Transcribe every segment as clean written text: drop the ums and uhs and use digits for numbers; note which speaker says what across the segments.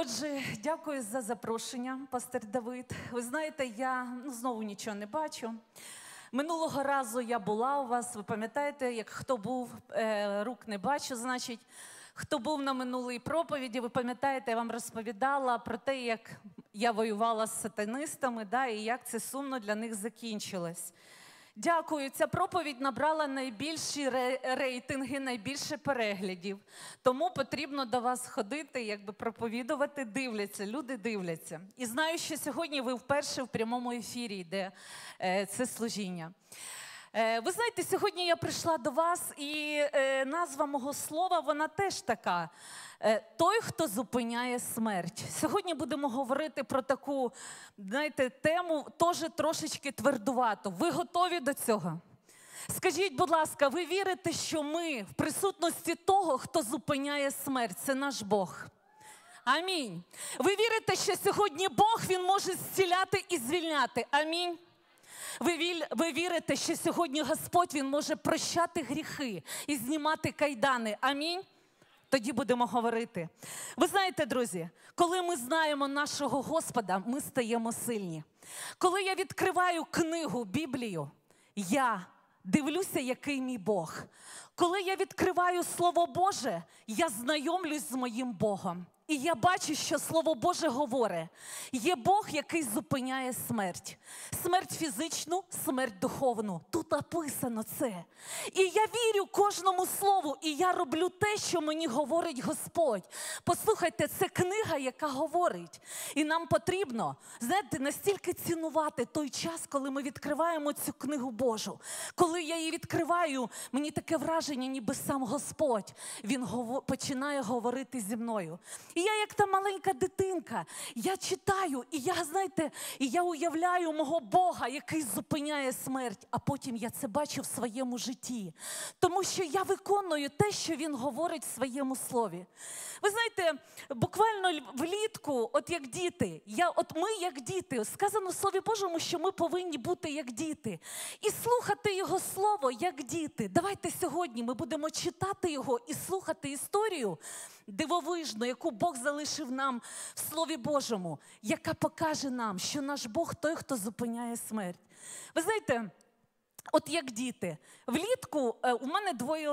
Speaker 1: Отже, дякую за запрошення, пастор Давид. Ви знаєте, я знову нічого не бачу. Минулого разу я була у вас, ви пам'ятаєте, як хто був, рук не бачу, значить, хто був на минулій проповіді, ви пам'ятаєте, я вам розповідала про те, як я воювала з сатанистами, і як це сумно для них закінчилось. Дякую. Ця проповідь набрала найбільші рейтинги, найбільше переглядів. Тому потрібно до вас ходити, проповідувати, дивляться, люди дивляться. І знаю, що сьогодні ви вперше в прямому ефірі йде це служіння. Ви знаєте, сьогодні я прийшла до вас, і назва мого слова, вона теж така. Той, хто зупиняє смерть. Сьогодні будемо говорити про таку, знаєте, тему, теж трошечки твердувату. Ви готові до цього? Скажіть, будь ласка, ви вірите, що ми в присутності того, хто зупиняє смерть? Це наш Бог. Амінь. Ви вірите, що сьогодні Бог, Він може зціляти і звільняти? Амінь. Ви вірите, що сьогодні Господь, Він може прощати гріхи і знімати кайдани? Амінь. Тоді будемо говорити. Ви знаєте, друзі, коли ми знаємо нашого Господа, ми стаємо сильні. Коли я відкриваю книгу, Біблію, я дивлюся, який мій Бог. Коли я відкриваю Слово Боже, я знайомлюсь з моїм Богом. І я бачу, що Слово Боже говорить, є Бог, який зупиняє смерть. Смерть фізичну, смерть духовну. Тут написано це. І я вірю кожному слову, і я роблю те, що мені говорить Господь. Послухайте, це книга, яка говорить. І нам потрібно, знаєте, настільки цінувати той час, коли ми відкриваємо цю книгу Божу. Коли я її відкриваю, мені таке враження, ніби сам Господь, Він починає говорити зі мною. І я, як та маленька дитинка, я читаю, і я, знаєте, і я уявляю мого Бога, який зупиняє смерть, а потім я це бачу в своєму житті. Тому що я виконую те, що Він говорить в своєму слові. Ви знаєте, буквально влітку, от як діти, ми як діти, сказано в Слові Божому, що ми повинні бути як діти. І слухати Його Слово як діти. Давайте сьогодні ми будемо читати Його і слухати історію дивовижну, яку Бог залишив нам в Слові Божому, яка покаже нам, що наш Бог той, хто зупиняє смерть. Ви знаєте, от як діти, влітку у мене двоє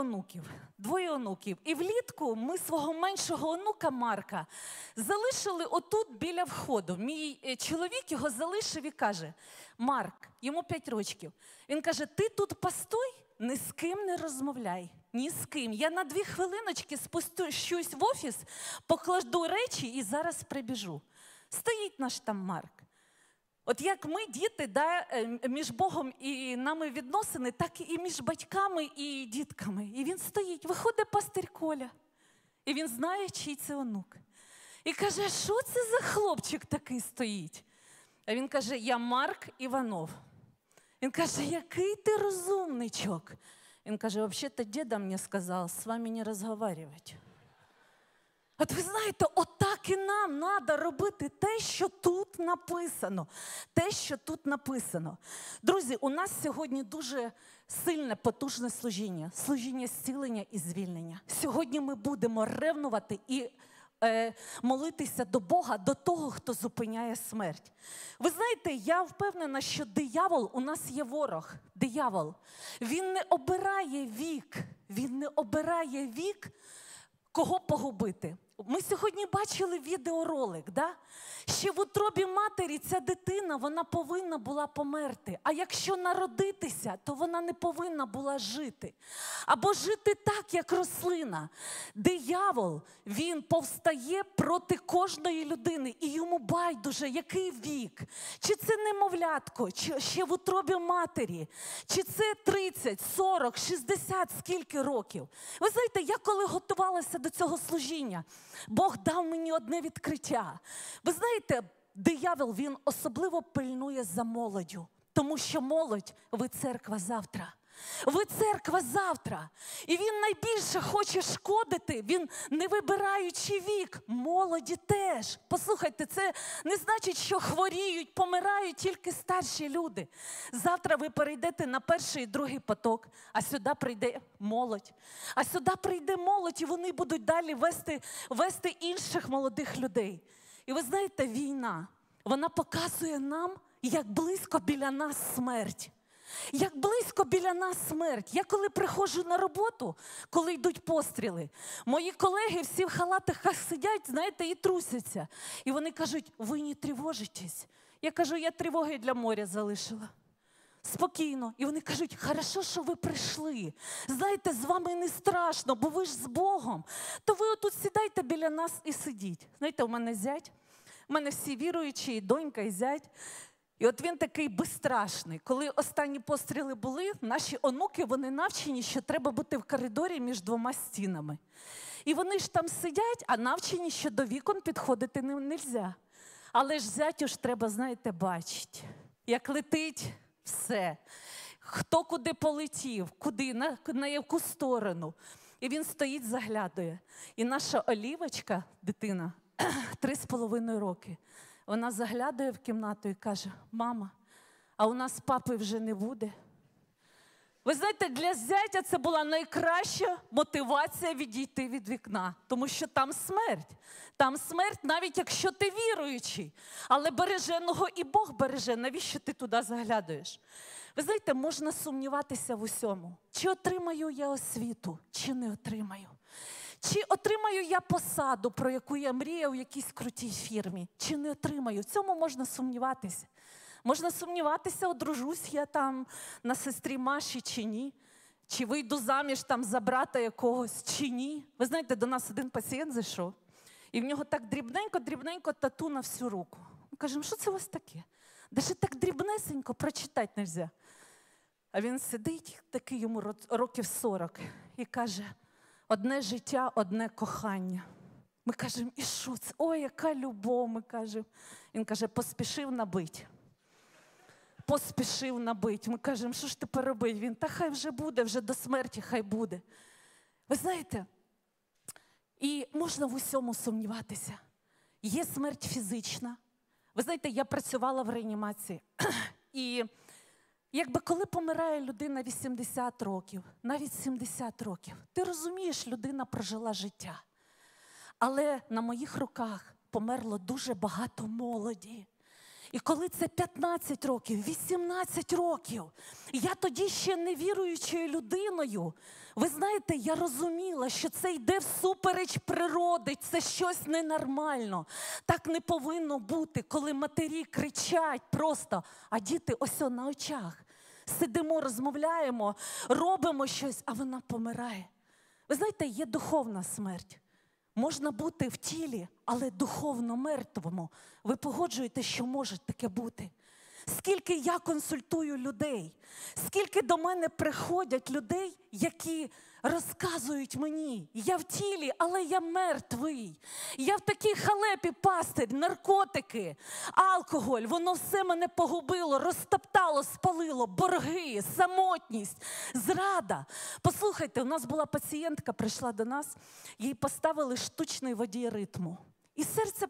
Speaker 1: онуків. І влітку ми свого меншого онука Марка залишили отут біля входу. Мій чоловік його залишив і каже: Марк, йому 5 років, він каже: ти тут постой, ні з ким не розмовляй. Ні з ким. Я на 2 хвилиночки спущусь в офіс, покладу речі і зараз прибіжу. Стоїть наш там Марк. От як ми, діти, між Богом і нами відносини, так і між батьками і дітками. І він стоїть, виходить пастир Коля. І він знає, чий це онук. І каже: що це за хлопчик такий стоїть? А він каже: я Марк Іванов. Він каже: який ти розумничок. Він каже: вообще-то дедо мне сказал, с вами не разговаривать. От ви знаєте, отак і нам треба робити те, що тут написано. Те, що тут написано. Друзі, у нас сьогодні дуже сильне, потужне служіння. Служіння зцілення і звільнення. Сьогодні ми будемо ревнувати і молитися до Бога, до того, хто зупиняє смерть. Ви знаєте, я впевнена, що диявол, у нас є ворог, диявол. Він не обирає вік, кого погубити. Ми сьогодні бачили відеоролик, Ще в утробі матері ця дитина, вона повинна була померти. А якщо народитися, то вона не повинна була жити. Або жити так, як рослина. Диявол, він повстає проти кожної людини. І йому байдуже, який вік. Чи це немовлятко, чи ще в утробі матері. Чи це 30, 40, 60, скільки років. Ви знаєте, я коли готувалася до цього служіння, Бог дав мені одне відкриття. Ви знаєте, диявол, він особливо пильнує за молоддю. Тому що молодь, ви церква завтра. Ви церква завтра. І він найбільше хоче шкодити, він не вибираючи вік. Молоді теж. Послухайте, це не значить, що хворіють, помирають тільки старші люди. Завтра ви перейдете на перший і другий поток, а сюди прийде молодь. А сюди прийде молодь, і вони будуть далі вести інших молодих людей. І ви знаєте, війна, вона показує нам, як близько біля нас смерть. Як близько біля нас смерть. Я коли приходжу на роботу, коли йдуть постріли, мої колеги всі в халатах сидять, знаєте, і трусяться. І вони кажуть, ви не тривожитесь. Я кажу, я тривоги для моря залишила. Спокійно. І вони кажуть, хорошо, що ви прийшли. Знаєте, з вами не страшно, бо ви ж з Богом. То ви отут сідайте біля нас і сидіть. Знаєте, у мене зять, у мене всі віруючі, і донька, і зять. І от він такий безстрашний. Коли останні постріли були, наші онуки, вони навчені, що треба бути в коридорі між двома стінами. І вони ж там сидять, а навчені, що до вікон підходити не можна. Але ж зятю ж треба, знаєте, бачити. Як летить все. Хто куди полетів, куди, на яку сторону. І він стоїть, заглядує. І наша Олівочка, дитина, 3,5 роки, вона заглядає в кімнату і каже, мама, а у нас папи вже не буде. Ви знаєте, для зятя це була найкраща мотивація відійти від вікна. Тому що там смерть. Там смерть, навіть якщо ти віруючий. Але береженого і Бог береже. Навіщо ти туди заглядаєш? Ви знаєте, можна сумніватися в усьому. Чи отримаю я освіту, чи не отримаю. Чи отримаю я посаду, про яку я мріяв в якійсь крутій фірмі, чи не отримаю. В цьому можна сумніватися. Можна сумніватися, одружусь я там на сестрі Маші чи ні. Чи вийду заміж там за брата якогось, чи ні. Ви знаєте, до нас один пацієнт зайшов, і в нього так дрібненько тату на всю руку. Ми кажемо, що це у вас таке? Даже так дрібнесенько прочитати не можна. А він сидить, такий йому років 40, і каже, одне життя, одне кохання. Ми кажемо, і що це? Ой, яка любов, ми кажемо. Він каже, поспішив набить. Поспішив набить. Ми кажемо, що ж тепер робити? Він, та хай вже буде, вже до смерті хай буде. Ви знаєте, і можна в усьому сумніватися. Є смерть фізична. Ви знаєте, я працювала в реанімації. І якби коли помирає людина 80 років, навіть 70 років, ти розумієш, людина прожила життя. Але на моїх руках померло дуже багато молоді. І коли це 15 років, 18 років, я тоді ще не віруючою людиною, ви знаєте, я розуміла, що це йде всупереч природи, це щось ненормально. Так не повинно бути, коли матері кричать просто, а діти ось на очах. Сидимо, розмовляємо, робимо щось, а вона помирає. Ви знаєте, є духовна смерть. Можна бути в тілі, але духовно мертвому. Ви погоджуєте, що може таке бути? Скільки я консультую людей, скільки до мене приходять людей, які розказують мені, я в тілі, але я мертвий. Я в такій халепі, пастир, наркотики, алкоголь, воно все мене погубило, розтоптало, спалило, борги, самотність, зрада. Послухайте, у нас була пацієнтка, прийшла до нас, їй поставили штучний водій ритму. І серце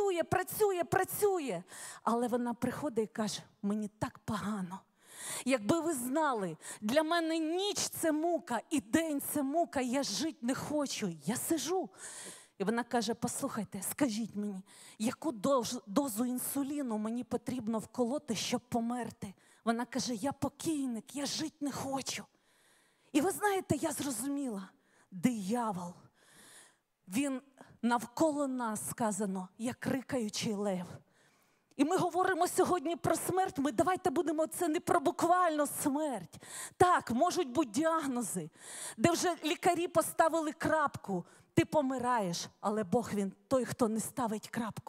Speaker 1: працює. Але вона приходить і каже, мені так погано. Якби ви знали, для мене ніч – це мука, і день – це мука, я жити не хочу, я сижу. І вона каже, послухайте, скажіть мені, яку дозу інсуліну мені потрібно вколоти, щоб померти? Вона каже, я покійник, я жити не хочу. І ви знаєте, я зрозуміла, диявол, він навколо нас, сказано, як рикаючий лев. І ми говоримо сьогодні про смерть, давайте будемо, це не про буквально смерть. Так, можуть бути діагнози, де вже лікарі поставили крапку, ти помираєш, але Бог він той, хто не ставить крапку.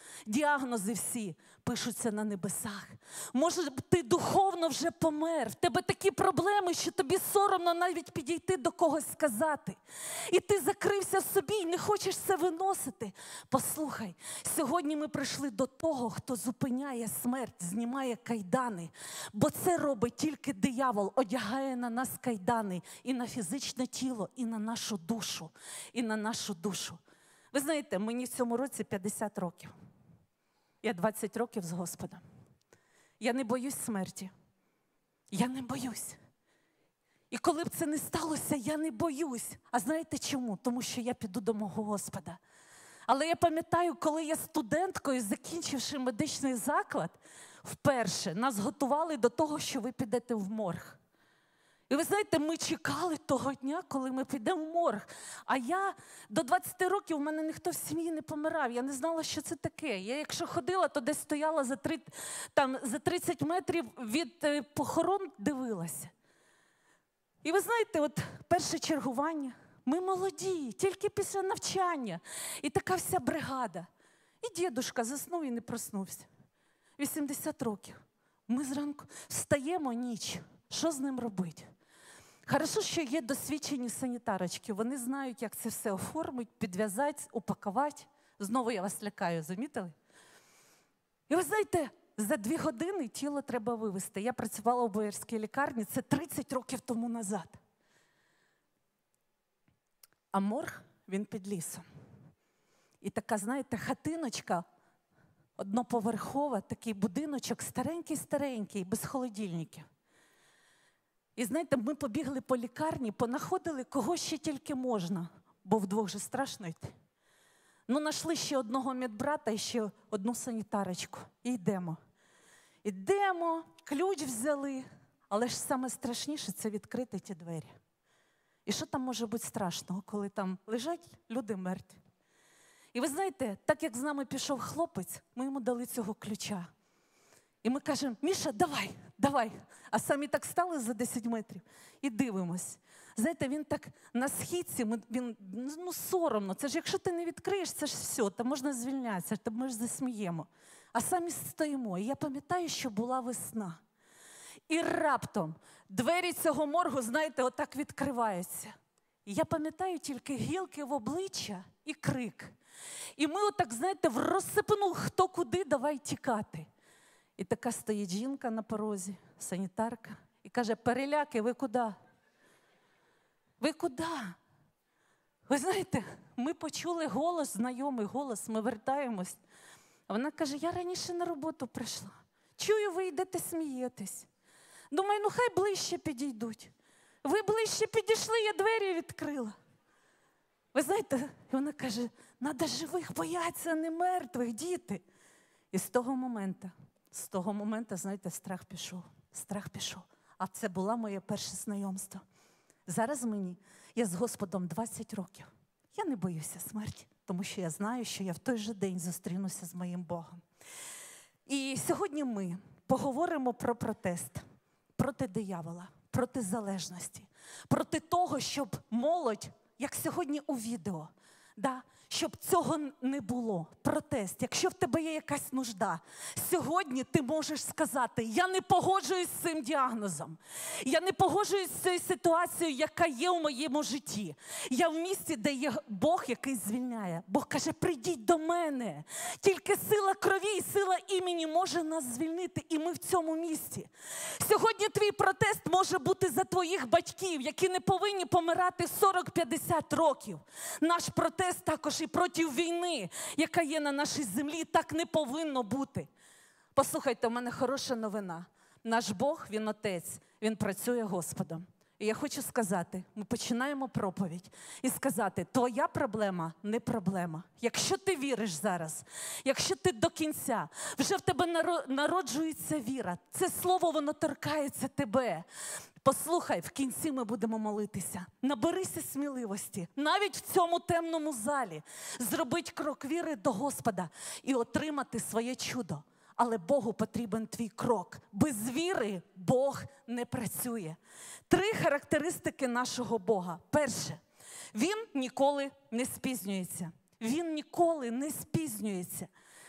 Speaker 1: діагнози всі пишуться на небесах. Може, ти духовно вже помер, в тебе такі проблеми, що тобі соромно навіть підійти до когось сказати. І ти закрився в собі і не хочеш це виносити. Послухай, сьогодні ми прийшли до того, хто зупиняє смерть, знімає кайдани. Бо це робить тільки диявол, одягає на нас кайдани і на фізичне тіло, і на нашу душу, і на нашу душу. Ви знаєте, мені в цьому році 50 років. Я 20 років з Господом. Я не боюсь смерті. Я не боюсь. І коли б це не сталося, я не боюсь. А знаєте чому? Тому що я піду до мого Господа. Але я пам'ятаю, коли я студенткою, закінчивши медичний заклад, вперше нас готували до того, що ви підете в морг. І ви знаєте, ми чекали того дня, коли ми підемо в морг. А я до 20 років, у мене ніхто в сім'ї не помирав. Я не знала, що це таке. Я якщо ходила, то десь стояла за 30 метрів від похорон, дивилася. І ви знаєте, от перше чергування, ми молоді, тільки після навчання. І така вся бригада. І дідушка заснув і не проснувся. 80 років. Ми зранку встаємо ніч. Що з ним робити? Хорошо, що є досвідчені санітарочки. Вони знають, як це все оформити, підв'язати, упакувати. Знову я вас лякаю, замітили? І ви знаєте, за 2 години тіло треба вивезти. Я працювала у Боярській лікарні, це 30 років тому назад. А морг, він під лісом. І така, знаєте, хатиночка, одноповерхова, такий будиночок, старенький-старенький, без холодильників. І знаєте, ми побігли по лікарні, понаходили кого ще тільки можна, бо вдвох же страшно йти. Ну, знайшли ще одного медбрата і ще одну санітарочку. І йдемо. Йдемо, ключ взяли, але ж саме страшніше – це відкрити ті двері. І що там може бути страшного, коли там лежать люди мертві? І ви знаєте, так як з нами пішов хлопець, ми йому дали цього ключа. І ми кажемо: Міша, давай. А самі так стали за 10 метрів і дивимось. Знаєте, він так на східці, соромно. Це ж якщо ти не відкриєш, це ж все, там можна звільнятися, там ми ж засміємо. А самі стоїмо. І я пам'ятаю, що була весна. І раптом двері цього моргу, знаєте, отак відкриваються. І я пам'ятаю тільки гілки в обличчя і крик. І ми отак, знаєте, в розсипину хто куди, давай тікати. І така стоїть жінка на порозі, санітарка, і каже: переляки, ви куди? Ви куди? Ви знаєте, ми почули голос, знайомий голос, ми вертаємось. А вона каже: я раніше на роботу прийшла. Чую, ви йдете смієтесь. Думаю, хай ближче підійдуть. Ви ближче підійшли, я двері відкрила. Ви знаєте, і вона каже: надо живих бояться, а не мертвих, діти. І з того моменту, знаєте, страх пішов. А це було моє перше знайомство. Зараз я з Господом 20 років. Я не боюся смерті, тому що я знаю, що я в той же день зустрінуся з моїм Богом. І сьогодні ми поговоримо про протест проти диявола, проти залежності, проти того, щоб молодь, як сьогодні у відео, щоб цього не було. Протест. Якщо в тебе є якась нужда, сьогодні ти можеш сказати: я не погоджуюсь з цим діагнозом. Я не погоджуюсь з цією ситуацією, яка є у моєму житті. Я в місті, де є Бог, який звільняє. Бог каже: прийдіть до мене. Тільки сила крові і сила імені може нас звільнити. І ми в цьому місті. Сьогодні твій протест може бути за твоїх батьків, які не повинні помирати 40-50 років. Наш протест також і проти війни, яка є на нашій землі. Так не повинно бути. Послухайте, у мене хороша новина. Наш Бог, Він Отець, Він працює Господом. І я хочу сказати, ми починаємо проповідь і сказати: твоя проблема не проблема. Якщо ти віриш зараз, якщо ти до кінця, вже в тебе народжується віра. Це слово, воно торкається тебе. Послухай, в кінці ми будемо молитися. Наберися сміливості, навіть в цьому темному залі, зробити крок віри до Господа і отримати своє чудо. Але Богу потрібен твій крок. Без віри Бог не працює. 3 характеристики нашого Бога. Перше, Він ніколи не спізнюється. Він ніколи не спізнюється.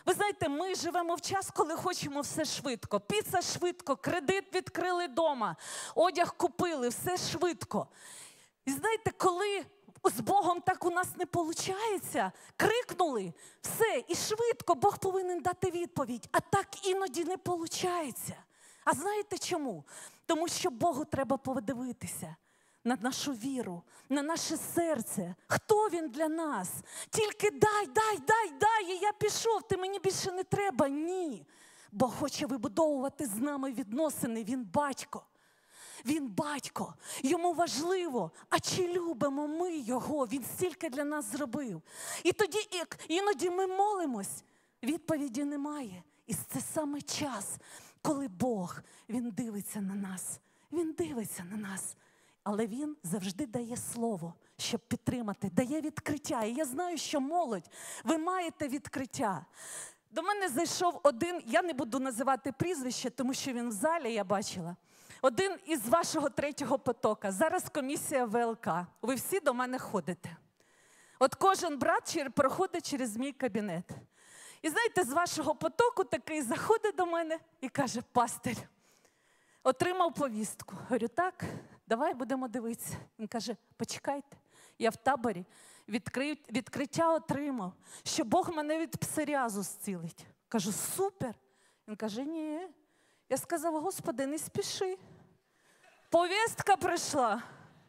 Speaker 1: Ви знаєте, ми живемо в час, коли хочемо все швидко. Піца швидко, кредит відкрили вдома, одяг купили, все швидко. І знаєте, коли з Богом так у нас не виходить, крикнули, все, і швидко, Бог повинен дати відповідь, а так іноді не виходить. А знаєте чому? Тому що Богу треба подивитися на нашу віру, на наше серце. Хто Він для нас? Тільки дай, і я пішов, ти мені більше не треба. Ні. Бог хоче вибудовувати з нами відносини, Він батько. Він батько, йому важливо, а чи любимо ми його, він стільки для нас зробив. І тоді іноді ми молимось, відповіді немає. І це саме час, коли Бог, він дивиться на нас, він дивиться на нас. Але він завжди дає слово, щоб підтримати, дає відкриття. І я знаю, що молодь, ви маєте відкриття. До мене зайшов один, я не буду називати прізвище, тому що він в залі, я бачила. Один із вашого третього потока. Зараз комісія ВЛК. Ви всі до мене ходите. От кожен брат проходить через мій кабінет. І знаєте, з вашого потоку такий заходить до мене і каже: пастир, отримав повістку. Говорю: так, давай будемо дивитися. Він каже: почекайте, я в таборі відкриття отримав, що Бог мене від псоріазу зцілить. Кажу: супер. Він каже: ні. Я сказав: Господи, не спіши. Повістка прийшла.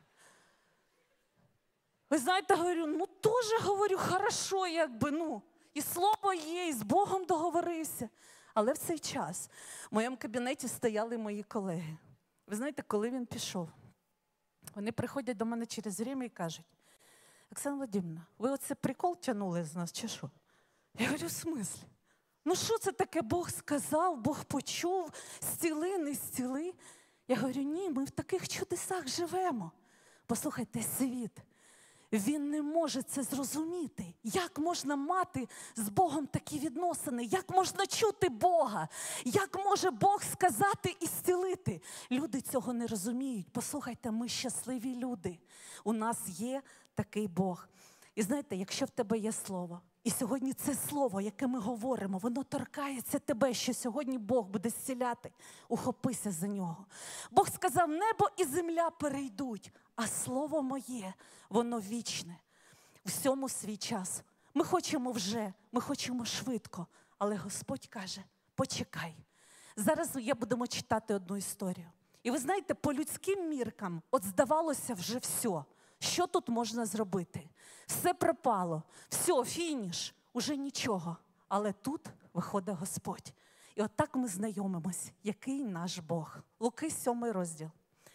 Speaker 1: Ви знаєте, говорю, теж, говорю, хорошо, якби, і слово є, і з Богом договорився. Але в цей час в моєму кабінеті стояли мої колеги. Ви знаєте, коли він пішов, вони приходять до мене через время і кажуть: Оксана Вадимівна, ви оце прикол тягнули з нас, чи що? Я говорю: в смислі? Що це таке? Бог сказав, Бог почув, зціли, не зціли. Я говорю: ні, ми в таких чудесах живемо. Послухайте, світ, він не може це зрозуміти. Як можна мати з Богом такі відносини? Як можна чути Бога? Як може Бог сказати і зцілити? Люди цього не розуміють. Послухайте, ми щасливі люди. У нас є такий Бог. І знаєте, якщо в тебе є слово, і сьогодні це слово, яке ми говоримо, воно торкається тебе, що сьогодні Бог буде зціляти. Ухопися за нього. Бог сказав: небо і земля перейдуть, а слово моє, воно вічне. Всьому свій час. Ми хочемо вже, ми хочемо швидко, але Господь каже: почекай. Зараз я будемо читати одну історію. І ви знаєте, по людським міркам, здавалося вже все. Що тут можна зробити? Все пропало, все, фініш, уже нічого. Але тут виходить Господь. І отак ми знайомимось, який наш Бог. Луки 7 розділ.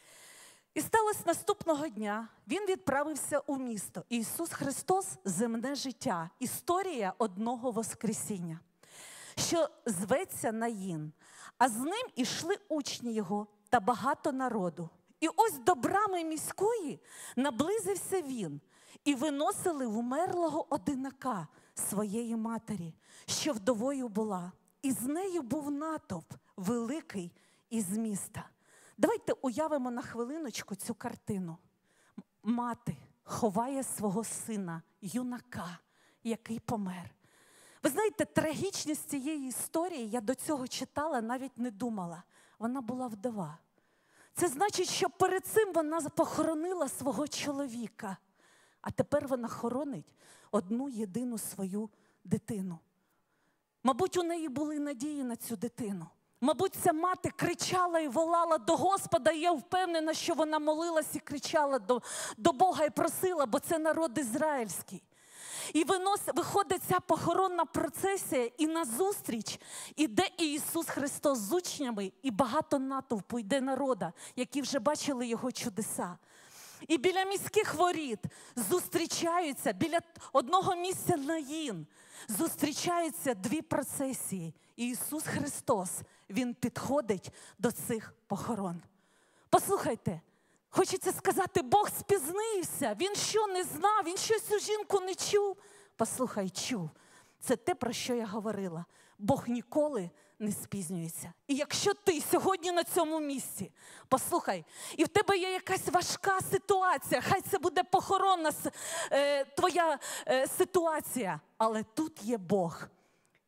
Speaker 1: І сталося наступного дня, він відправився у місто. Ісус Христос – земне життя. Історія одного воскресіння, що зветься Наїн. А з ним ішли учні його та багато народу. І ось до брами міської наблизився він, і виносили вмерлого одинака своєї матері, що вдовою була. І з нею був натовп великий із міста. Давайте уявимо на хвилиночку цю картину. Мати ховає свого сина, юнака, який помер. Ви знаєте, трагічність цієї історії, я до цього читала, навіть не думала. Вона була вдова. Це значить, що перед цим вона похоронила свого чоловіка, а тепер вона хоронить одну єдину свою дитину. Мабуть, у неї були надії на цю дитину. Мабуть, ця мати кричала і волала до Господа, і я впевнена, що вона молилась і кричала до Бога і просила, бо це народ ізраїльський. І виходить ця похоронна процесія, і назустріч іде Ісус Христос з учнями, і багато натовпу йде народа, які вже бачили Його чудеса. І біля міських воріт зустрічаються, біля одного місця Наїн, зустрічаються дві процесії. І Ісус Христос, Він підходить до цих похорон. Послухайте, хочеться сказати, Бог спізнився. Він що, не знав? Він що, цю жінку не чув? Послухай, чув. Це те, про що я говорила. Бог ніколи не спізнюється. І якщо ти сьогодні на цьому місці, послухай, і в тебе є якась важка ситуація, хай це буде похоронна твоя ситуація, але тут є Бог.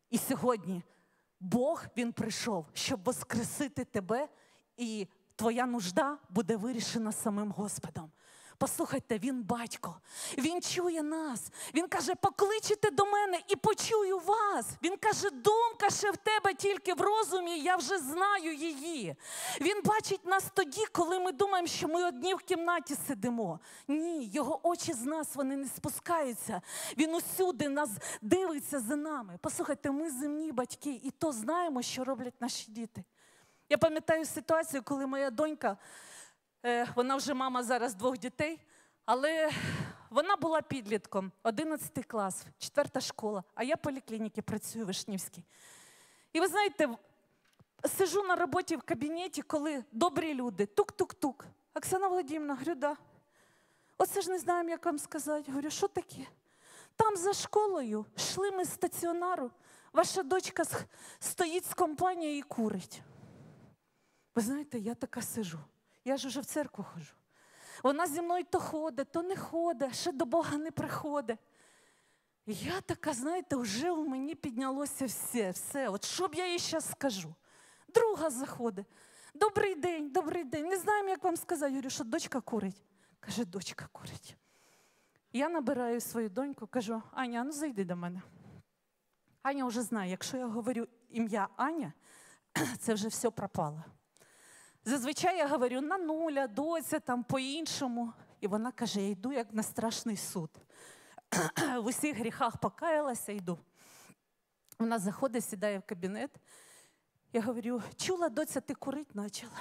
Speaker 1: І сьогодні Бог, Він прийшов, щоб воскресити тебе, і твоя нужда буде вирішена самим Господом. Послухайте, Він батько, Він чує нас. Він каже, покличете до мене і почую вас. Він каже, думка ще в тебе тільки в розумі, я вже знаю її. Він бачить нас тоді, коли ми думаємо, що ми одні в кімнаті сидимо. Ні, його очі з нас, вони не спускаються. Він усюди нас дивиться за нами. Послухайте, ми земні батьки, і то знаємо, що роблять наші діти. Я пам'ятаю ситуацію, коли моя донька, вона вже мама зараз 2 дітей, але вона була підлітком, 11 клас, 4 школа, а я в поліклініці працюю в Вишнівській. І ви знаєте, сиджу на роботі в кабінеті, коли добрі люди, тук-тук-тук. Оксана Володимирівна, говорю, да. Оце ж не знаємо, як вам сказати. Говорю, що таке? Там за школою йшли ми з стаціонару, ваша дочка стоїть з компанією і курить. Ви знаєте, я така сижу. Я ж уже в церкву ходжу. Вона зі мною то ходить, то не ходить, ще до Бога не приходить. І я така, знаєте, вже у мені піднялося все. От що б я їй зараз скажу? Друга заходить. Добрий день, добрий день. Не знаємо, як вам сказати. Я говорю, що дочка курить. Каже, дочка курить. Я набираю свою доньку, кажу, Аня, ну зайди до мене. Аня вже знає, якщо я говорю ім'я Аня, це вже все пропало. Зазвичай я говорю, Нануля, доця, там по-іншому. І вона каже, я йду як на страшний суд. В усіх гріхах покаялася, йду. Вона заходить, сідає в кабінет. Я говорю, чула, доця, ти курить почала?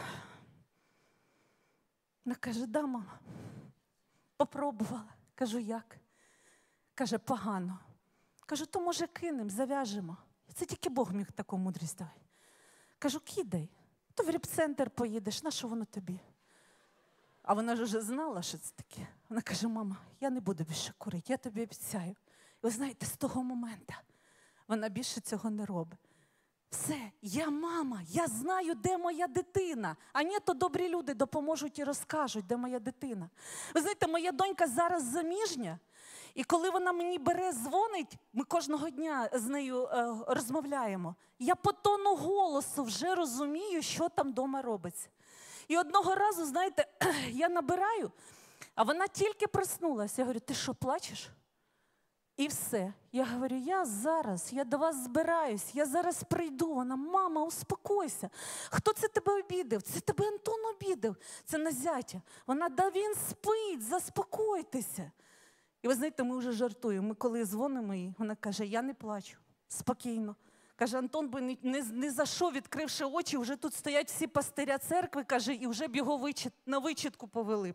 Speaker 1: Вона каже, да, мама. Попробувала. Кажу, як? Каже, погано. Кажу, то може кинемо, зав'яжемо. Це тільки Бог міг таку мудрість давати. Кажу, кидай. То в репцентр поїдеш, на що воно тобі? А вона ж вже знала, що це таке. Вона каже, мама, я не буду більше курити, я тобі обіцяю. І ви знаєте, з того моменту вона більше цього не робить. Все, я мама, я знаю, де моя дитина. А ні, то добрі люди допоможуть і розкажуть, де моя дитина. Ви знаєте, моя донька зараз заміжня, і коли вона мені бере, дзвонить, ми кожного дня з нею розмовляємо, я по тону голосу вже розумію, що там вдома робиться. І одного разу, знаєте, я набираю, а вона тільки проснулася. Я говорю, ти що, плачеш? І все. Я говорю, я до вас збираюсь, я зараз прийду. Вона, мама, успокойся. Хто це тебе обідав? Це тебе Антон обідав. Це на зятя. Вона, да він спить, заспокойтеся. І ви знаєте, ми вже жартуємо. Ми коли дзвонимо їй, вона каже, я не плачу, спокійно. Каже, Антон би не за що, відкривши очі, вже тут стоять всі пастиря церкви, каже, і вже б його на вичитку повели.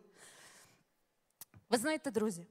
Speaker 1: Ви знаєте, друзі,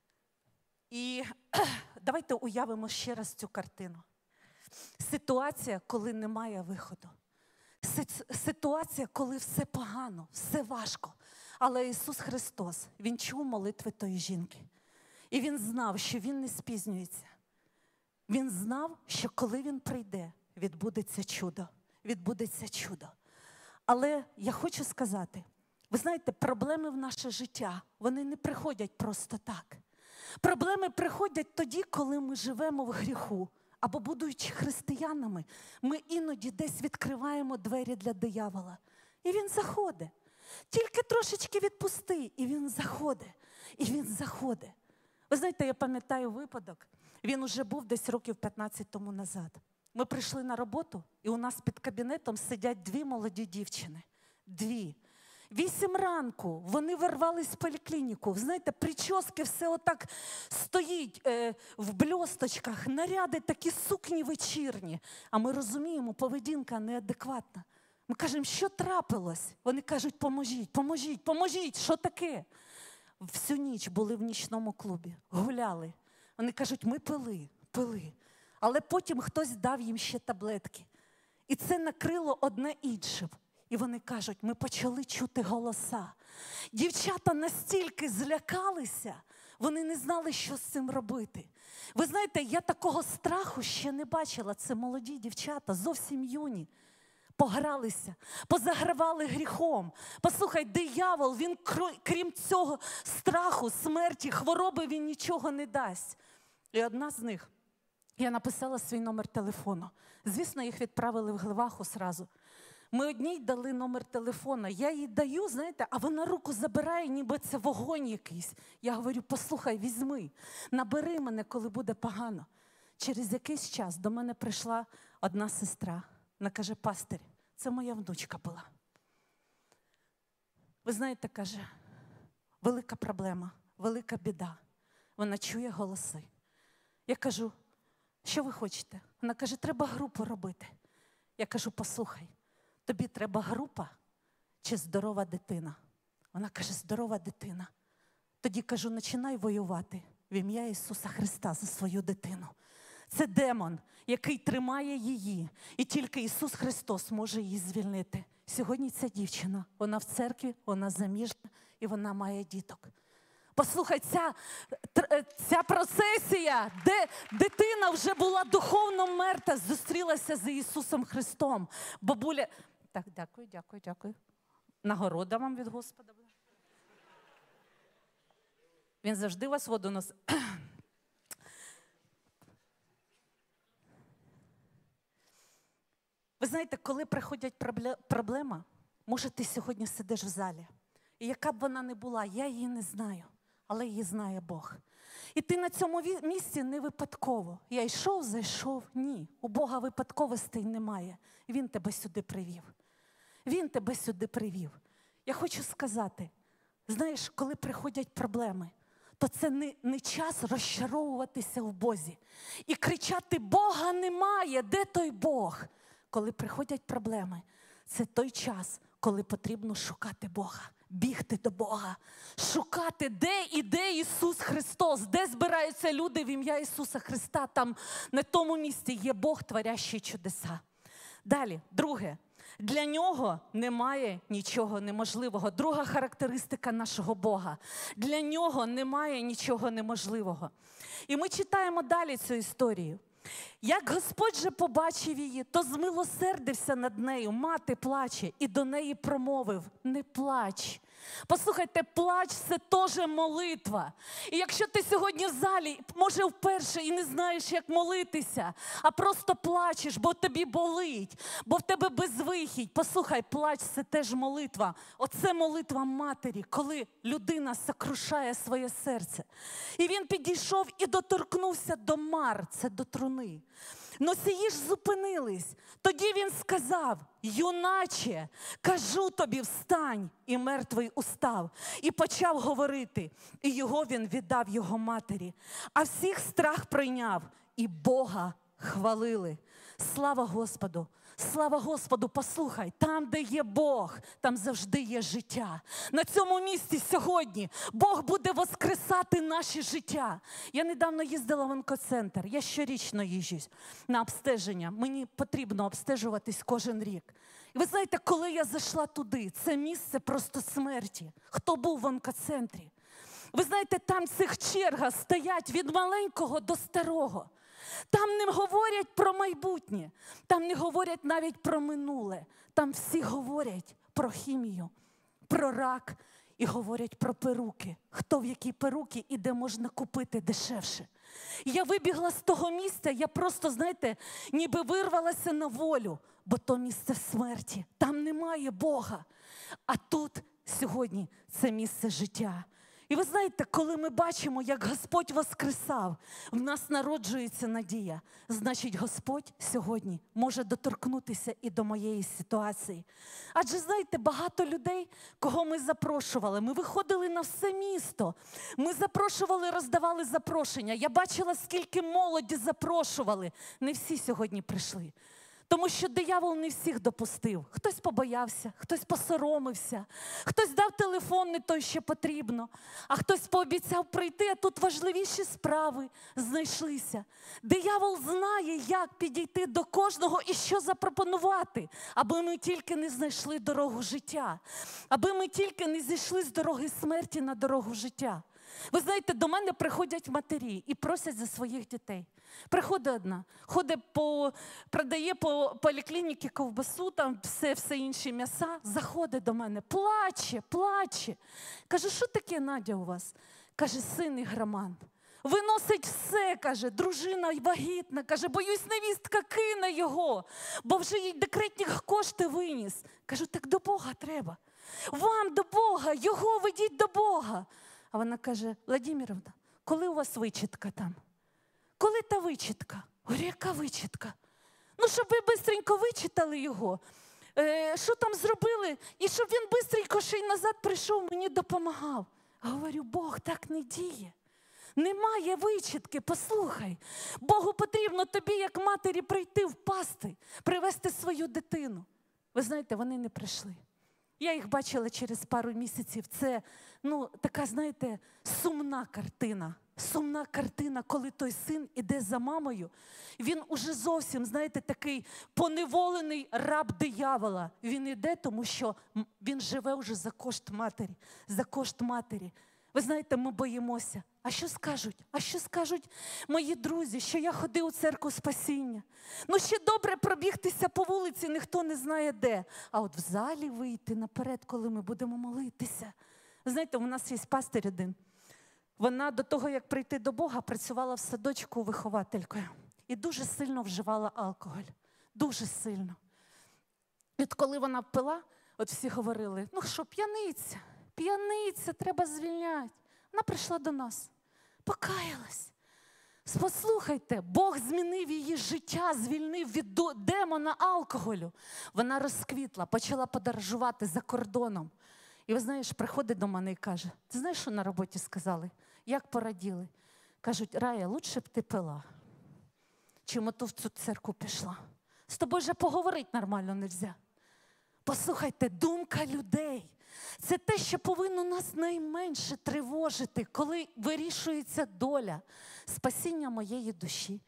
Speaker 1: і давайте уявимо ще раз цю картину. Ситуація, коли немає виходу. Ситуація, коли все погано, все важко. Але Ісус Христос, Він чув молитви тої жінки. І Він знав, що Він не спізнюється. Він знав, що коли Він прийде, відбудеться чудо. Відбудеться чудо. Але я хочу сказати, ви знаєте, проблеми в наше життя, вони не приходять просто так. Проблеми приходять тоді, коли ми живемо в гріху. Або, будучи християнами, ми іноді десь відкриваємо двері для диявола. І він заходить. Тільки трошечки відпусти, і він заходить. І він заходить. Ви знаєте, я пам'ятаю випадок, він уже був десь років 15 тому назад. Ми прийшли на роботу, і у нас під кабінетом сидять 2 молоді дівчини. 2. 8 ранку вони ворвались в поліклініку. Знаєте, прически все отак стоїть в бльосточках, наряди такі сукні вечірні. А ми розуміємо, поведінка неадекватна. Ми кажемо, що трапилось? Вони кажуть, поможіть, поможіть, поможіть, що таке? Всю ніч були в нічному клубі, гуляли. Вони кажуть, ми пили. Але потім хтось дав їм ще таблетки. І це накрило одне іншим. І вони кажуть, ми почали чути голоса. Дівчата настільки злякалися, вони не знали, що з цим робити. Ви знаєте, я такого страху ще не бачила. Це молоді дівчата, зовсім юні. Погралися, позагравали гріхом. Послухай, диявол, він крім цього страху, смерті, хвороби, він нічого не дасть. І одна з них, Я написала свій номер телефону. Звісно, їх відправили в Глеваху сразу. Ми одній дали номер телефона. Я їй даю, знаєте, а вона руку забирає, ніби це вогонь якийсь. Я говорю, послухай, візьми, набери мене, коли буде погано. Через якийсь час до мене прийшла одна сестра. Вона каже, пастир, це моя внучка була. Ви знаєте, каже, велика проблема, велика біда. Вона чує голоси. Я кажу, що ви хочете? Вона каже, треба групу робити. Я кажу, послухай, тобі треба група чи здорова дитина? Вона каже, здорова дитина. Тоді, кажу, починай воювати в ім'я Ісуса Христа за свою дитину. Це демон, який тримає її. І тільки Ісус Христос може її звільнити. Сьогодні ця дівчина, вона в церкві, вона заміжня і вона має діток. Послухай, ця процесія, де дитина вже була духовно мертва, зустрілася з Ісусом Христом. Бабуля... Так, дякую. Нагорода вам від Господа. Він завжди вас воду носить. Ви знаєте, коли приходять проблема, може ти сьогодні сидиш в залі. І яка б вона не була, я її не знаю, але її знає Бог. І ти на цьому місці не випадково. Я йшов, зайшов. Ні, у Бога випадковостей немає. Він тебе сюди привів. Він тебе сюди привів. Я хочу сказати, знаєш, коли приходять проблеми, то це не час розчаровуватися в Бозі. І кричати, Бога немає, де той Бог? Коли приходять проблеми, це той час, коли потрібно шукати Бога, бігти до Бога, шукати, де іде Ісус Христос, де збираються люди в ім'я Ісуса Христа, там на тому місці є Бог, творящий чудеса. Далі, друге. Для нього немає нічого неможливого. Друга характеристика нашого Бога. Для нього немає нічого неможливого. І ми читаємо далі цю історію. Як Господь же побачив її, то змилосердився над нею, мати плаче, і до неї промовив, не плач. Послухайте, плач – це теж молитва. І якщо ти сьогодні в залі, може вперше і не знаєш, як молитися, а просто плачеш, бо тобі болить, бо в тебе безвихідь. Послухай, плач – це теж молитва. Оце молитва матері, коли людина сокрушає своє серце. І він підійшов і доторкнувся до мар, це до труни. Но сії ж зупинились. Тоді він сказав, юначе, кажу тобі, встань. І мертвий устав. І почав говорити. І його він віддав його матері. А всіх страх прийняв. І Бога хвалили. Слава Господу! Слава Господу, послухай, там, де є Бог, там завжди є життя. На цьому місці сьогодні Бог буде воскресати наше життя. Я недавно їздила в онкоцентр, я щорічно їжджу на обстеження. Мені потрібно обстежуватись кожен рік. І ви знаєте, коли я зайшла туди, це місце просто смерті. Хто був в онкоцентрі? Ви знаєте, там цих черга стоять від маленького до старого. Там не говорять про майбутнє, там не говорять навіть про минуле. Там всі говорять про хімію, про рак і говорять про перуки. Хто в які перуки і де можна купити дешевше. Я вибігла з того місця, я просто, знаєте, ніби вирвалася на волю, бо то місце смерті. Там немає Бога. А тут сьогодні це місце життя. І ви знаєте, коли ми бачимо, як Господь воскресав, в нас народжується надія. Значить, Господь сьогодні може доторкнутися і до моєї ситуації. Адже, знаєте, багато людей, кого ми запрошували, ми виходили на все місто. Ми запрошували, роздавали запрошення. Я бачила, скільки молоді запрошували. Не всі сьогодні прийшли. Тому що диявол не всіх допустив. Хтось побоявся, хтось посоромився, хтось дав телефон не той, що потрібно, а хтось пообіцяв прийти, а тут важливіші справи знайшлися. Диявол знає, як підійти до кожного і що запропонувати, аби ми тільки не знайшли дорогу життя, аби ми тільки не зійшли з дороги смерті на дорогу життя. Ви знаєте, до мене приходять матері і просять за своїх дітей. Приходить одна, продає по поліклініці ковбасу, там все інші м'яса, заходить до мене, плаче. Каже, що таке, Надя, у вас? Каже, син ігроман. Виносить все, каже, дружина вагітна, каже, боюсь, невістка кине його, бо вже їй декретні кошти виніс. Кажу, так до Бога треба. Вам до Бога, його ведіть до Бога. А вона каже, Владимировна, коли у вас вичітка там? Коли та вичітка? Говорю, яка вичітка? Ну, щоб ви бистренько вичитали його, що там зробили, і щоб він бистренько ще й назад прийшов, мені допомагав. Говорю, Бог так не діє. Немає вичітки, послухай. Богу потрібно тобі, як матері, прийти впасти, привести свою дитину. Ви знаєте, вони не прийшли. Я їх бачила через пару місяців. Це, така, знаєте, сумна картина. Сумна картина, коли той син іде за мамою. Він уже зовсім, знаєте, такий поневолений раб диявола. Він іде, тому що він живе вже за кошт матері. За кошт матері. Ви знаєте, ми боїмося. А що скажуть? А що скажуть мої друзі, що я ходив у церкву спасіння? Ще добре пробігтися по вулиці, ніхто не знає де. А от в залі вийти наперед, коли ми будемо молитися. Ви знаєте, у нас є пастир один. Вона до того, як прийти до Бога, працювала в садочку вихователькою. І дуже сильно вживала алкоголь. Дуже сильно. І от коли вона пила, от всі говорили, що п'яниця. П'яниця, треба звільняти. Вона прийшла до нас, покаялась. Послухайте, Бог змінив її життя, звільнив від демона алкоголю. Вона розквітла, почала подорожувати за кордоном. І ви знаєш, приходить до мене і каже, ти знаєш, що на роботі сказали? Як пораділи? Кажуть, Рая, лучше б ти пила, чим ото в цю церкву пішла. З тобою вже поговорити нормально не можна. Послухайте, думка людей. Це те, що повинно нас найменше тривожити, коли вирішується доля, спасіння моєї душі,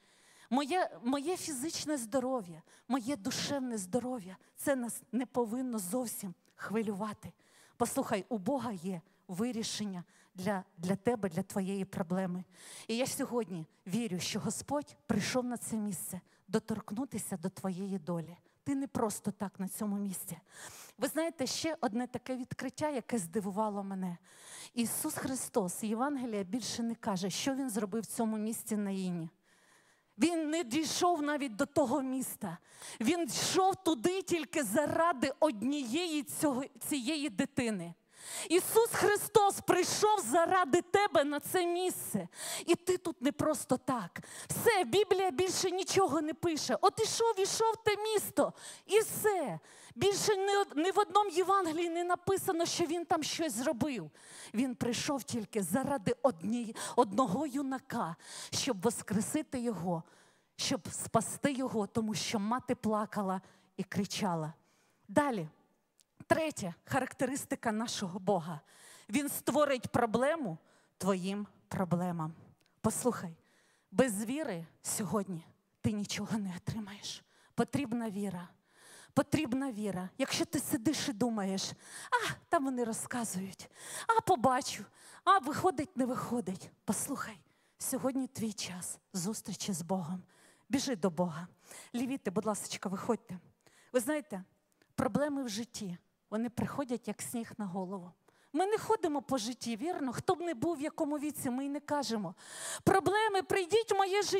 Speaker 1: моє фізичне здоров'я, моє душевне здоров'я. Це нас не повинно зовсім хвилювати. Послухай, у Бога є вирішення для тебе, для твоєї проблеми. І я сьогодні вірю, що Господь прийшов на це місце доторкнутися до твоєї долі. Ти не просто так на цьому місці. Ви знаєте, ще одне таке відкриття, яке здивувало мене. Ісус Христос, Євангелія більше не каже, що Він зробив в цьому місті Наїні. Він не дійшов навіть до того міста. Він йшов туди тільки заради однієї цієї дитини. Ісус Христос прийшов заради тебе на це місце. І ти тут не просто так. Все, Біблія більше нічого не пише. От ішов те місто, і все. Більше ні в одному Євангелії не написано, що він там щось зробив. Він прийшов тільки заради одного юнака, щоб воскресити його, щоб спасти його, тому що мати плакала і кричала. Далі. Третя характеристика нашого Бога. Він створить проблему твоїм проблемам. Послухай, без віри сьогодні ти нічого не отримаєш. Потрібна віра. Потрібна віра. Якщо ти сидиш і думаєш, там вони розказують, побачу, виходить, не виходить. Послухай, сьогодні твій час зустрічі з Богом. Біжи до Бога. Лівіти, будь ласка, виходьте. Ви знаєте, проблеми в житті, вони приходять, як сніг на голову. Ми не ходимо по житті, вірно? Хто б не був, в якому віці, ми й не кажемо. Проблеми, прийдіть в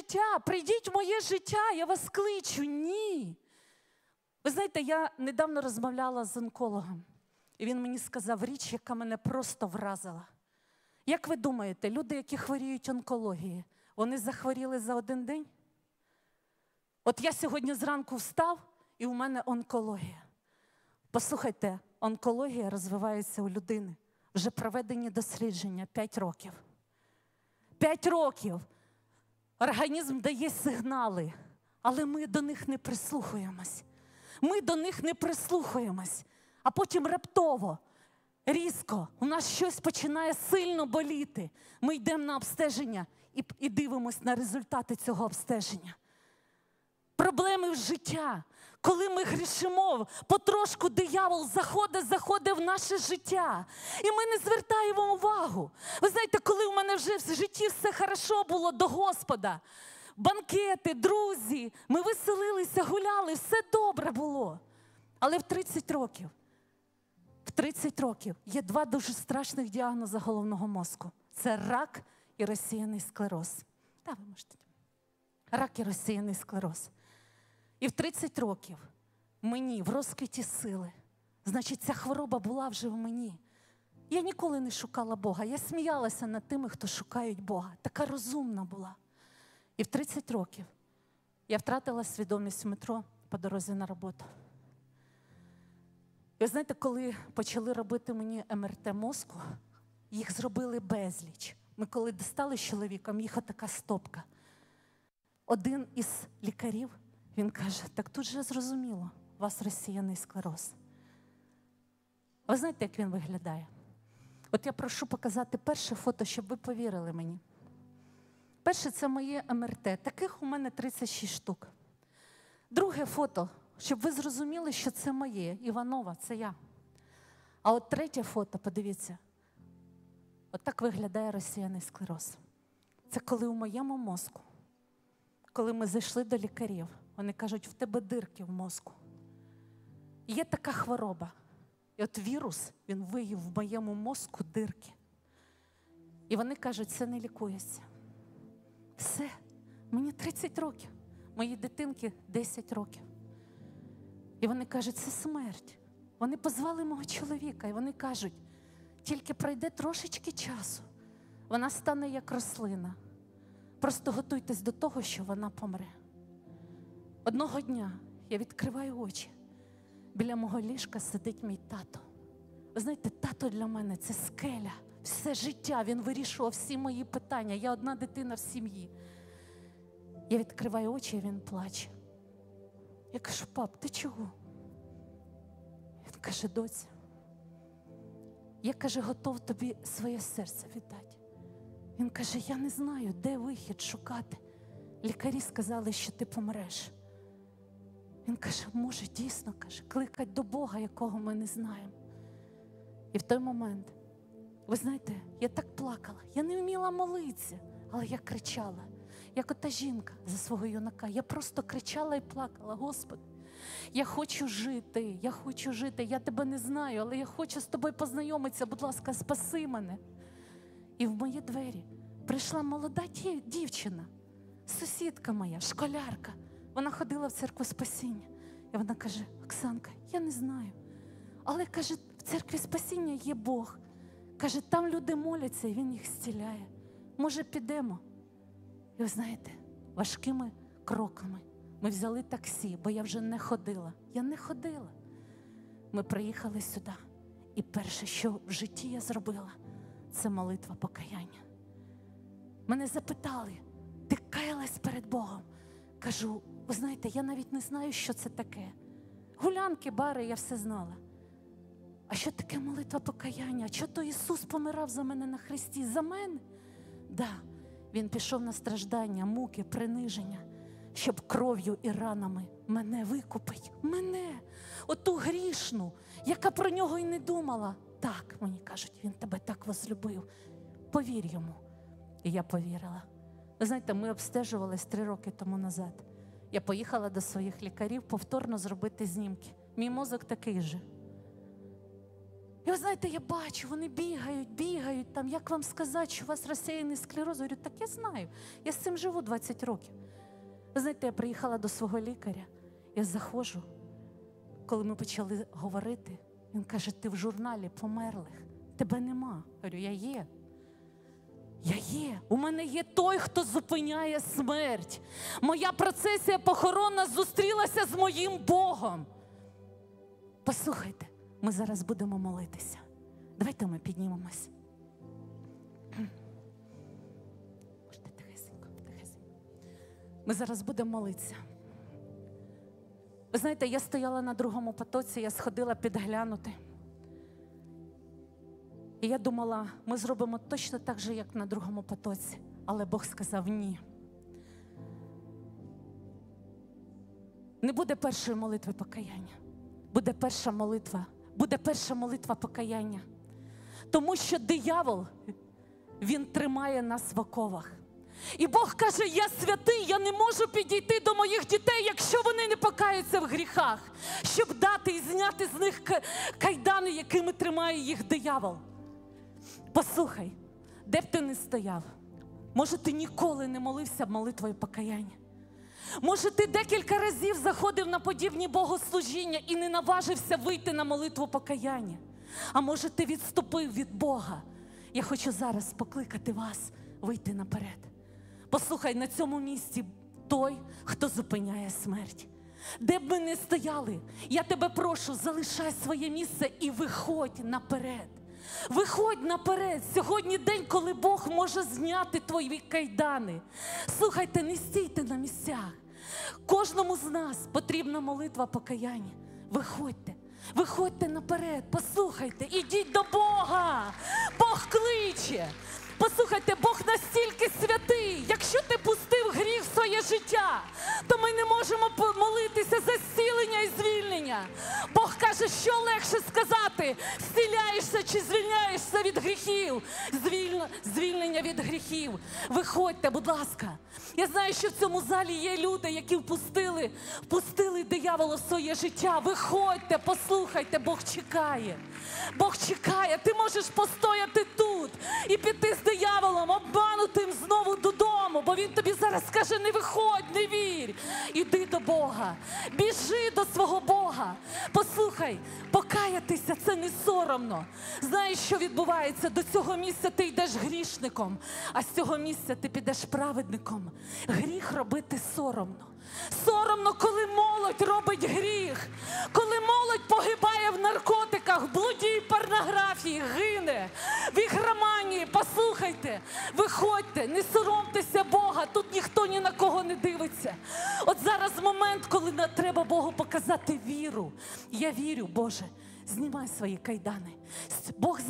Speaker 1: моє життя, я вас кличу. Ні. Ви знаєте, я недавно розмовляла з онкологом, і він мені сказав річ, яка мене просто вразила. Як ви думаєте, люди, які хворіють онкологією, вони захворіли за один день? От я сьогодні зранку встав, і у мене онкологія. Послухайте, онкологія розвивається у людини. Вже проведені дослідження 5 років. 5 років. Організм дає сигнали, але ми до них не прислухаємось. А потім раптово, різко, у нас щось починає сильно боліти. Ми йдемо на обстеження і дивимось на результати цього обстеження. Проблеми в життя. Коли ми грішимо, потрошку диявол заходить в наше життя. І ми не звертаємо увагу. Ви знаєте, коли в мене вже в житті все хорошо було до Господа, банкети, друзі, ми веселилися, гуляли, все добре було. Але в 30 років є 2 дуже страшних діагнози головного мозку. Це рак і розсіяний склероз. Так, ви можете. Рак і розсіяний склероз. І в 30 років мені в розквіті сили, значить, ця хвороба була вже в мені. Я ніколи не шукала Бога. Я сміялася над тими, хто шукають Бога. Така розумна була. І в 30 років я втратила свідомість в метро по дорозі на роботу. І ви знаєте, коли почали робити мені МРТ мозку, їх зробили безліч. Ми коли достали з чоловіком, їх отака стопка. Один із лікарів, він каже, так тут же зрозуміло, у вас розсіяний склероз. Ви знаєте, як він виглядає? От я прошу показати перше фото, щоб ви повірили мені. Перше – це моє МРТ. Таких у мене 36 штук. Друге фото, щоб ви зрозуміли, що це моє. Іванова, це я. А от третє фото, подивіться. От так виглядає розсіяний склероз. Це коли у моєму мозку, коли ми зайшли до лікарів, вони кажуть, в тебе дирки в мозку. Є така хвороба. І от вірус, він виїв в моєму мозку дирки. І вони кажуть, це не лікується. Все, мені 30 років, моїй дитинки 10 років. І вони кажуть, це смерть. Вони позвали мого чоловіка, і вони кажуть, тільки пройде трошечки часу, вона стане як рослина. Просто готуйтесь до того, що вона помре. Одного дня я відкриваю очі. Біля мого ліжка сидить мій тато. Ви знаєте, тато для мене – це скеля. Все життя він вирішував всі мої питання. Я одна дитина в сім'ї. Я відкриваю очі, і він плаче. Я кажу, пап, ти чого? Він каже, доця, я, каже, готов тобі своє серце віддати. Він каже, я не знаю, де вихід шукати. Лікарі сказали, що ти помреш. Він каже, може, дійсно, каже, кликать до Бога, якого ми не знаємо. І в той момент, ви знаєте, я так плакала. Я не вміла молитися, але я кричала. Як ота жінка за свого юнака. Я просто кричала і плакала, Господи, я хочу жити, я тебе не знаю, але я хочу з тобою познайомитися, будь ласка, спаси мене. І в мої двері прийшла молода дівчина, сусідка моя, школярка. Вона ходила в церкву спасіння. І вона каже, Оксанка, я не знаю, але, каже, в церкві спасіння є Бог. Каже, там люди моляться, і Він їх зціляє. Може, підемо? І ви знаєте, важкими кроками ми взяли таксі, бо я вже не ходила. Я не ходила. Ми приїхали сюди. І перше, що в житті я зробила, це молитва покаяння. Мене запитали, ти каялась перед Богом? Кажу, ви знаєте, я навіть не знаю, що це таке. Гулянки, бари, я все знала. А що таке молитва покаяння? А що то Ісус помирав за мене на хресті? За мене? Да, Він пішов на страждання, муки, приниження, щоб кров'ю і ранами мене викупить. Мене, оту грішну, яка про нього й не думала. Так, мені кажуть, Він тебе так возлюбив. Повір йому. І я повірила. Ви знаєте, ми обстежувались 3 роки тому назад. Я поїхала до своїх лікарів повторно зробити знімки. Мій мозок такий же. І ви знаєте, я бачу, вони бігають, там, як вам сказати, що у вас розсіяний склероз? Я говорю, так я знаю, я з цим живу 20 років. Ви знаєте, я приїхала до свого лікаря, я заходжу, коли ми почали говорити, він каже, ти в журналі померлих, тебе нема. Я говорю, я є. Я є. У мене є той, хто зупиняє смерть. Моя процесія похоронна зустрілася з моїм Богом. Послухайте, ми зараз будемо молитися. Давайте ми піднімемось. Можете тихесенько. Ми зараз будемо молитися. Ви знаєте, я стояла на другому потоці, я сходила підглянути. І я думала, ми зробимо точно так же, як на другому потоці. Але Бог сказав, ні. Не буде першої молитви покаяння. Буде перша молитва покаяння. Тому що диявол, він тримає нас в оковах. І Бог каже, я святий, я не можу підійти до моїх дітей, якщо вони не покаються в гріхах, щоб дати і зняти з них кайдани, якими тримає їх диявол. Послухай, де б ти не стояв, Може, ти ніколи не молився молитвою покаяння. Може, ти декілька разів заходив на подібні богослужіння і не наважився вийти на молитву покаяння. А може, ти відступив від Бога. Я хочу зараз покликати вас вийти наперед. Послухай, на цьому місці той, хто зупиняє смерть. Де б ми не стояли, я тебе прошу, залишай своє місце і виходь наперед. Виходь наперед. Сьогодні день, коли Бог може зняти твої кайдани. Слухайте, не стійте на місцях. Кожному з нас потрібна молитва покаяння. Виходьте. Виходьте наперед, послухайте, ідіть до Бога. Бог кличе. Послухайте, Бог настільки святий. Якщо ти пустив гріх в своє життя, то ми не можемо молитися за зцілення і звільнення. Бог каже, що легше сказати, зціляєшся чи звільняєшся від гріхів. Звільнення від гріхів. Виходьте, будь ласка. Я знаю, що в цьому залі є люди, які впустили диявола в своє життя. Виходьте, послухайте, Бог чекає. Бог чекає. Ти можеш постояти тут і піти з дияволом, обманутим знову додому, бо він тобі зараз скаже, не виходь, не вірь. Іди до Бога, біжи до свого Бога. Послухай, покаятися – це не соромно. Знаєш, що відбувається? До цього місця ти йдеш грішником, а з цього місця ти підеш праведником. Гріх робити соромно. Соромно, коли молодь робить гріх, коли молодь погибає в наркотиках, блуді і порнографії, гине, в ігроманії. Послухайте, виходьте, не соромтеся Бога, тут ніхто ні на кого не дивиться. От зараз момент, коли треба Богу показати віру. Я вірю, Боже, знімай свої кайдани. Бог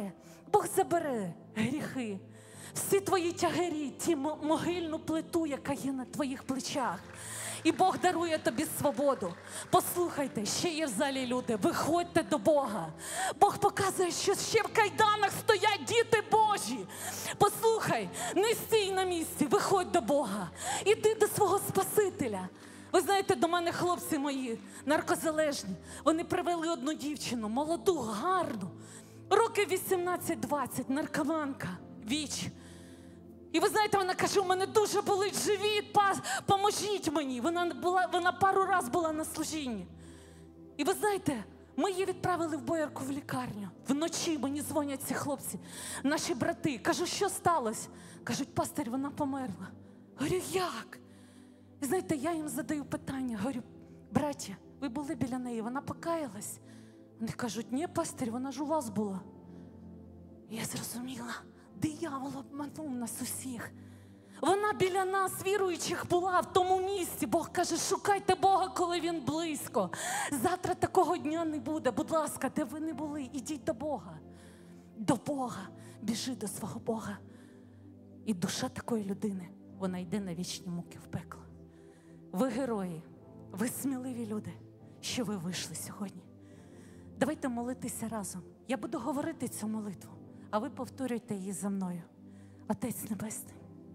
Speaker 1: забере гріхи. Всі твої тягарі, ті могильну плиту, яка є на твоїх плечах. І Бог дарує тобі свободу. Послухайте, ще є в залі люди, виходьте до Бога. Бог показує, що ще в кайданах стоять діти Божі. Послухай, не стій на місці, виходь до Бога. Іди до свого Спасителя. Ви знаєте, до мене хлопці мої, наркозалежні, вони привели одну дівчину, молоду, гарну, років 18-20, наркоманка, ВІЧ. І ви знаєте, вона каже, у мене дуже болить живіт, поможіть мені. Вона пару раз була на служінні. І ви знаєте, ми її відправили в Боярку в лікарню. Вночі мені дзвонять ці хлопці, наші брати. Кажу, що сталося? Кажуть, пастир, вона померла. Говорю, як? І знаєте, я їм задаю питання. Говорю, браття, ви були біля неї, вона покаялась? Вони кажуть, ні, пастир, вона ж у вас була. І я зрозуміла. Диявол обманув нас усіх. Вона біля нас, віруючих, була в тому місці. Бог каже, шукайте Бога, коли Він близько. Завтра такого дня не буде. Будь ласка, де ви не були, ідіть до Бога. До Бога. Біжи до свого Бога. І душа такої людини, вона йде на вічні муки в пекло. Ви герої, ви сміливі люди, що ви вийшли сьогодні. Давайте молитися разом. Я буду говорити цю молитву. А ви повторюйте її за мною. Отець Небесний,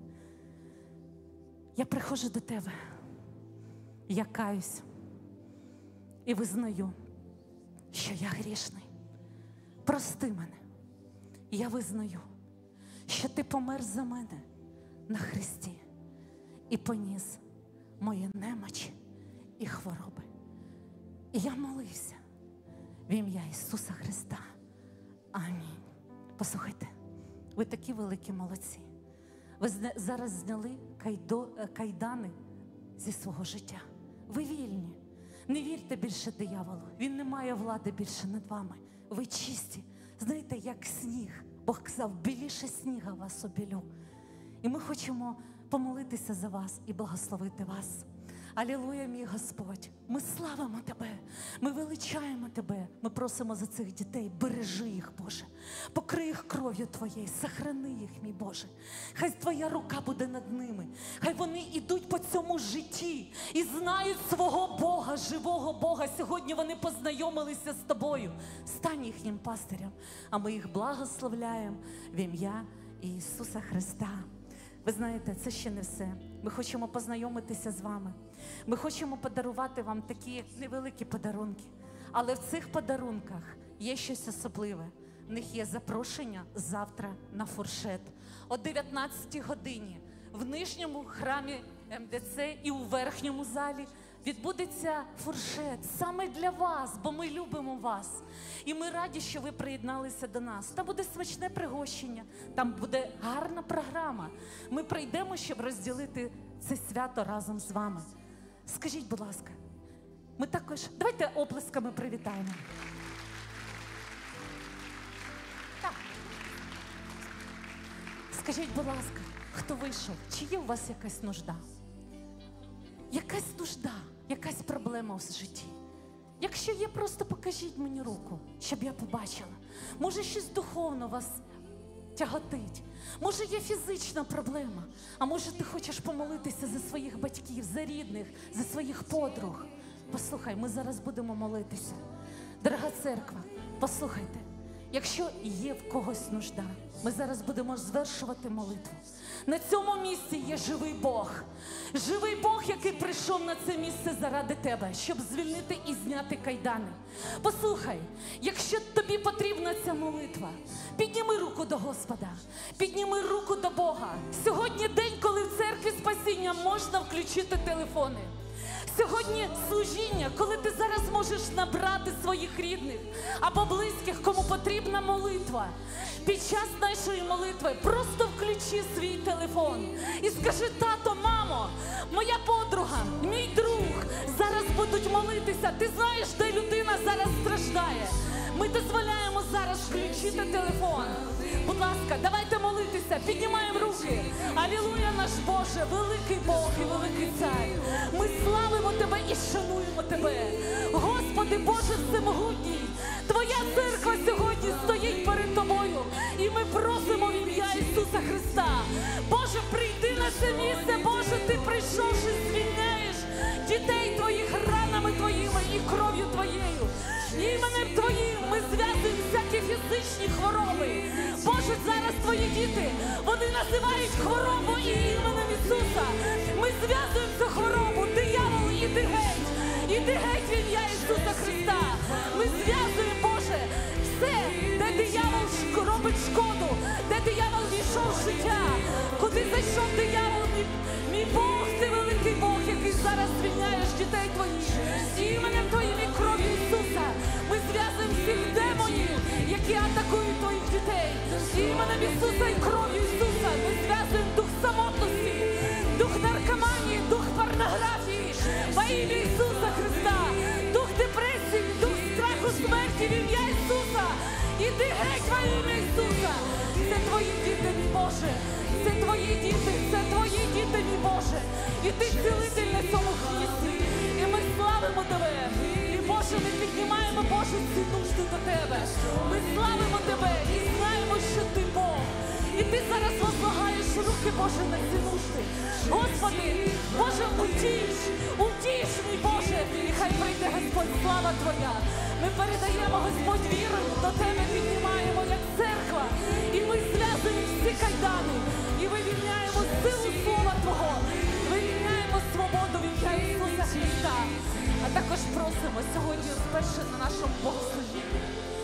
Speaker 1: я приходжу до Тебе, я каюсь і визнаю, що я грішний. Прости мене. Я визнаю, що Ти помер за мене на хресті і поніс мої немочі і хвороби. І я молився в ім'я Ісуса Христа. Амінь. Послухайте, ви такі великі молодці. Ви зараз зняли кайдани зі свого життя. Ви вільні. Не вірте більше дияволу. Він не має влади більше над вами. Ви чисті. Знаєте, як сніг. Бог казав, біліше сніга вас обілю. І ми хочемо помолитися за вас і благословити вас. Алілуя, мій Господь. Ми славимо Тебе, ми величаємо Тебе. Ми просимо за цих дітей, бережи їх, Боже. Покрий їх кров'ю Твоєю, сохрани їх, мій Боже. Хай Твоя рука буде над ними. Хай вони йдуть по цьому житті і знають свого Бога, живого Бога. Сьогодні вони познайомилися з Тобою. Стань їхнім пастирем, а ми їх благословляємо в ім'я Ісуса Христа. Ви знаєте, це ще не все. Ми хочемо познайомитися з вами. Ми хочемо подарувати вам такі невеликі подарунки. Але в цих подарунках є щось особливе. В них є запрошення завтра на фуршет. О 19 годині в нижньому храмі МДЦ і у верхньому залі відбудеться фуршет саме для вас, бо ми любимо вас. І ми раді, що ви приєдналися до нас. Там буде смачне пригощення, там буде гарна програма. Ми прийдемо, щоб розділити це свято разом з вами. Скажіть, будь ласка, ми також... Давайте оплесками привітаємо. Так. Скажіть, будь ласка, хто вийшов? Чи є у вас якась нужда? Якась нужда, якась проблема в житті? Якщо є, просто покажіть мені руку, щоб я побачила. Може, щось духовно вас тяготить. Може, є фізична проблема. А може, ти хочеш помолитися за своїх батьків, за рідних, за своїх подруг. Послухай, ми зараз будемо молитися. Дорога церква, послухайте. Якщо є в когось нужда, ми зараз будемо звершувати молитву. На цьому місці є живий Бог. Живий Бог, який прийшов на це місце заради тебе, щоб звільнити і зняти кайдани. Послухай, якщо тобі потрібна ця молитва, підніми руку до Господа, підніми руку до Бога. Сьогодні день, коли в церкві спасіння можна включити телефони. Сьогодні служіння, коли ти зараз можеш набрати своїх рідних або близьких, кому потрібна молитва. Під час нашої молитви просто включи свій телефон і скажи: тато, мамо, моя подруга, мій друг зараз будуть молитися. Ти знаєш, де людина зараз страждає. Ми дозволяємо зараз включити телефон. Будь ласка, давайте молитися, піднімаємо руки. Алілуя, наш Боже, великий Бог і великий Цар. Ми славимо Тебе і шануємо Тебе. Господи, Боже всемогутній, Твоя церква сьогодні стоїть перед Тобою. І ми просимо в ім'я Ісуса Христа. Боже, прийди на це місце, Боже, Ти прийшовши, звільняєш дітей Твоїх ранами Твоїми і кров'ю Твоєю. Іменем Твоїм ми зв'язуємо всякі фізичні хвороби. Боже, зараз Твої діти, вони називають хворобу іменем Ісуса. Ми зв'язуємо цю хворобу. Диявол, іди геть. Іди геть в ім'я Ісуса Христа. Ми зв'язуємо, Боже, все, де диявол робить шкоду, де диявол війшов в життя, куди зайшов диявол, мій Бог, Ти великий Бог, який зараз звільняєш дітей Твоїх. Іменем Твоїм і кров'ю Ісуса ми зв'язуємо всіх демонів, які атакують Твоїх дітей. Іменем Ісуса і кров'ю Ісуса ми зв'язуємо дух самотності, дух наркоманії, дух порнографії во ім'я Ісуса Христа, дух депресії, дух страху смерті в ім'я Ісуса. Іди геть во ім'я Ісуса. Це Твої діти, мій Боже. Це Твої діти, це Твої діти, мій Боже. І Ти цілитель на цьому місці. І ми славимо Тебе. І, Боже, ми піднімаємо, Боже, ці нужди до Тебе. Ми славимо Тебе і знаємо, що Ти Бог. І Ти зараз возлагаєш руки, Боже, на ці нужди. Господи, Боже, утіш, мій Боже. І хай прийде, Господь, слава Твоя. Ми передаємо, Господь, вірою до Тебе, піднімаємо як церква. І ми зв'язуємо всі кайдани. І вивільняємо силу Слова Твого. Вивільняємо свободу в ім'я Ісуса Христа. А також просимо сьогодні вперше на нашому богослужінні.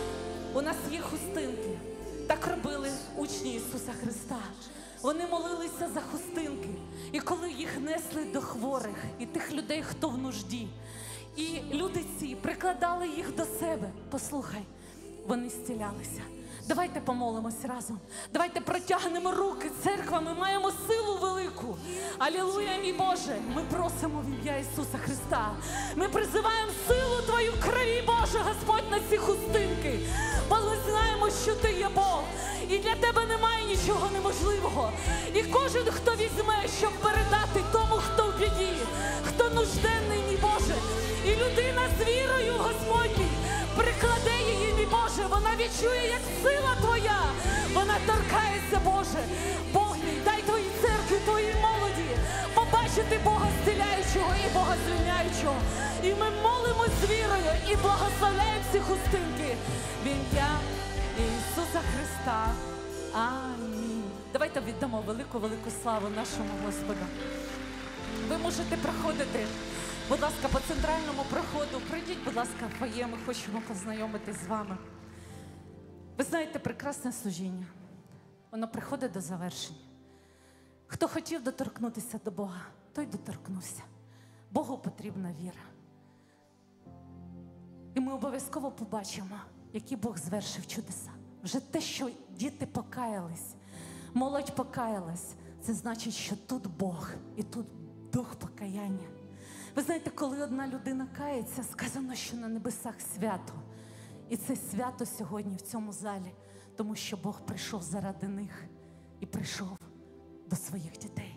Speaker 1: У нас є хустинки. Так робили учні Ісуса Христа. Вони молилися за хустинки. І коли їх несли до хворих і тих людей, хто в нужді, і люди ці прикладали їх до себе. Послухай, вони зцілялися. Давайте помолимось разом. Давайте протягнемо руки. Церква, ми маємо силу велику. Алілуя, мій Боже. Ми просимо в ім'я Ісуса Христа. Ми призиваємо силу Твою крові, Боже, Господь, на ці хустинки. Бо ми знаємо, що Ти є Бог. І для Тебе немає нічого неможливого. І кожен, хто візьме, щоб передати тому, хто в біді, хто нужденний, мій Боже. І людина з вірою, Господь, прикладе її, мій Боже. Вона відчує, як сила Твоя. Вона торкається, Боже. Бог мій, дай Твоїй церкві, Твоїй молоді побачити Бога зціляючого і Бога звільняючого. І ми молимось з вірою і благословляємо ці хустинки в ім'я Ісуса Христа. Амінь. Давайте віддамо велику славу нашому Господу. Ви можете проходити, будь ласка, по центральному проходу. Прийдіть, будь ласка, в фоє, ми хочемо познайомитись з вами. Ви знаєте, прекрасне служіння, воно приходить до завершення. Хто хотів доторкнутися до Бога, той доторкнувся. Богу потрібна віра. І ми обов'язково побачимо, який Бог звершив чудеса. Вже те, що діти покаялись, молодь покаялась, це значить, що тут Бог і тут дух покаяння. Ви знаєте, коли одна людина кається, сказано, що на небесах свято. І це свято сьогодні в цьому залі, тому що Бог прийшов заради них і прийшов до своїх дітей.